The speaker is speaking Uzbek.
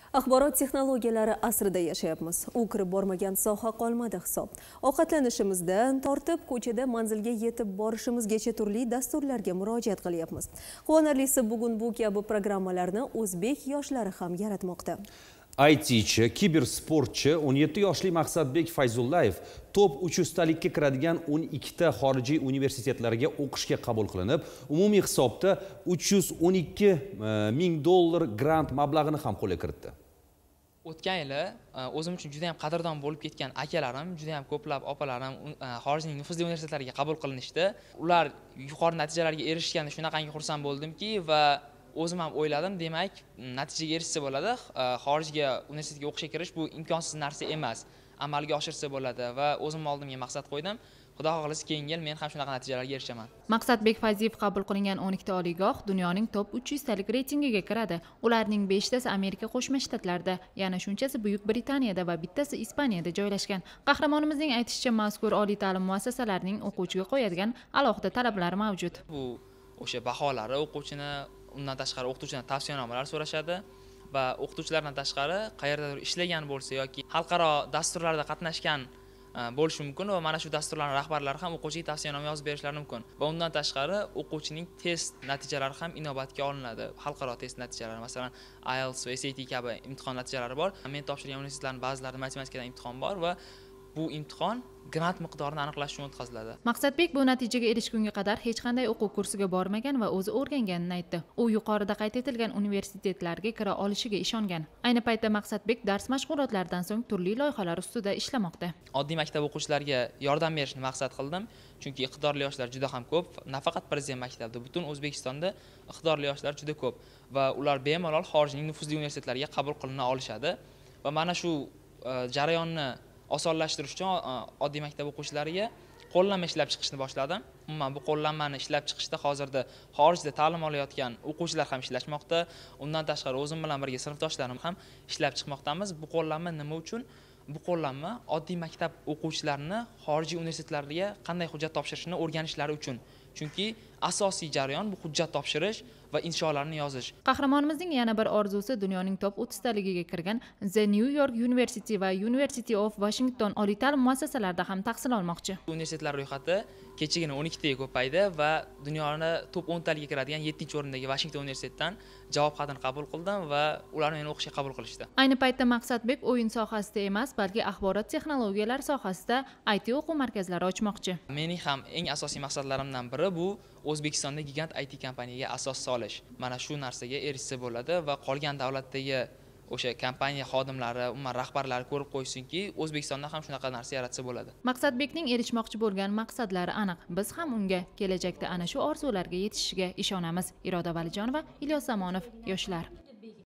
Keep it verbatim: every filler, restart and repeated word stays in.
Axborot texnologiyalari asrida yashayapmiz. U kirib bormagan soha qolmadi hisob. Ovqatlanishimizdan tortib, ko'chada manzilga yetib borishimizgacha turli dasturlarga murojaat qilyapmiz. Quvonarlisi, bugun bu kabi programmalarni o'zbek yoshlari ham yaratmoqda. I T'chi, kibersportchi o'n yetti yoshli Maqsadbek Fayzullayev top uch yuztalikka kiradigan o'n ikkita xorijiy universitetlarga o'qishga qabul qilinib, umumiy hisobda uch yuz o'n ikki ming dollar grant mablag'ini ham qo'lga kiritdi. O'tgan yili o'zim uchun juda ham qadrdon bo'lib ketgan akalarim, juda ham ko'plab opalarim xorijning nufuzli universitetlariga qabul qilinishdi. Ular yuqori natijalarga erishganda shunaqangi xursand bo'ldimki va o'zim ham o'yladim, demak, natijaga erishsa bo'ladi. Xorijga universitetga o'qishga kirish bu imkonsiz narsa emas. Amalga oshirsa bo'ladi va o'zim oldimga maqsad qo'ydim. Xudo xohlasa, keyingi yil men ham shunaqa natijalarga erishaman. Maqsadbek Fayziyev qabul qilingan o'n ikkita oliygoh dunyoning top uch yuz talik reytingiga kiradi. Ularning beshtasi Amerika Qo'shma Shtatlarida, yana shunchasi Buyuk Britaniyada va bittasi Ispaniyada joylashgan. Qahramonimizning aytishicha, mazkur oliy ta'lim muassasalarining o'quvchiga qo'yadigan alohida talablari mavjud. Bu o'sha baholari o'quvchini, undan tashqari o'qituvchidan tavsiyanomalar so'rashadi va o'qituvchilardan tashqari qayerdadir ishlagan bo'lsa yoki xalqaro dasturlarda qatnashgan bo'lishi mumkin va mana shu dasturlarning rahbarlari ham o'quvchiga tavsiyanoma yozib berishlari mumkin. Va undan tashqari o'quvchining test natijalari ham inobatga olinadi. Xalqaro test natijalari, masalan, I E L T S va S A T kabi imtihon natijalari bor. Men topshirgan universitetlarning ba'zilarida matematikadan imtihon bor va bu imtihon grant miqdorini aniqlash uchun o'tkaziladi. Maqsadbek bu natijaga erishgunga qadar hech qanday o'quv kursiga bormagan va o'zi o'rganganini aytdi. U yuqorida qayd etilgan universitetlarga kira olishiga ishongan. Ayni paytda Maqsadbek dars mashg'ulotlaridan so'ng turli loyihalar ustida ishlamoqda. Oddiy maktab o'quvchilariga yordam berishni maqsad qildim, chunki iqtidorli yoshlar juda ham ko'p. Nafaqat Prezident maktabida, butun O'zbekistonda iqtidorli yoshlar juda ko'p va ular bemalol xorijning nufuzli universitetlariga qabul qilina olishadi va mana shu jarayonni osonlashtirish uchun oddiy maktab o'quvchilariga qo'llanma ishlab chiqishni boshladim. Umuman bu qo'llanmani ishlab chiqishda hozirda xorijda ta'lim olayotgan o'quvchilar ham ishlashmoqda. Undan tashqari o'zim bilan birga sinfdoshlarim ham ishlab chiqmoqdamiz. Bu qo'llanma nima uchun? Bu qo'llanma oddiy maktab o'quvchilarini xorijiy universitetlarga qanday hujjat topshirishni o'rganishlari uchun. Chunki asosiy jarayon bu hujjat topshirish va insholarni yozish. Qahramonimizning yana bir orzusi dunyoning top o'ttiz taligiga kirgan The New York University va University of Washington oliy ta'lim muassasalarida ham tahsil olmoqchi. Universitetlar ro'yxati kechagina o'n ikkitaga ko'paydi va dunyoni top o'n taligiga kiradigan yettinchi o'rindagi Washington universitetidan javob xatini qabul qildim va ular meni o'qishga qabul qilishdi. Ayni paytda Maqsadbek o'yin sohasida emas, balki axborot texnologiyalari sohasida I T o'quv markazlari ochmoqchi. Mening ham eng asosiy maqsadlarimdan biri bu O'zbekistonda gigant I T kompaniyaga asos solish. Mana shu narsaga erishsa bo'ladi va qolgan davlatdagi o'sha kompaniya xodimlari, umuman rahbarlari ko'rib qo'ysinki, O'zbekistonda ham shunaqa narsa yaratsa bo'ladi. Maqsadbekning erishmoqchi bo'lgan maqsadlari aniq. Biz ham unga kelajakda ana shu orzularga yetishishiga ishonamiz. Iroda Valijonova, Ilyos Zamonov, Yoshlar.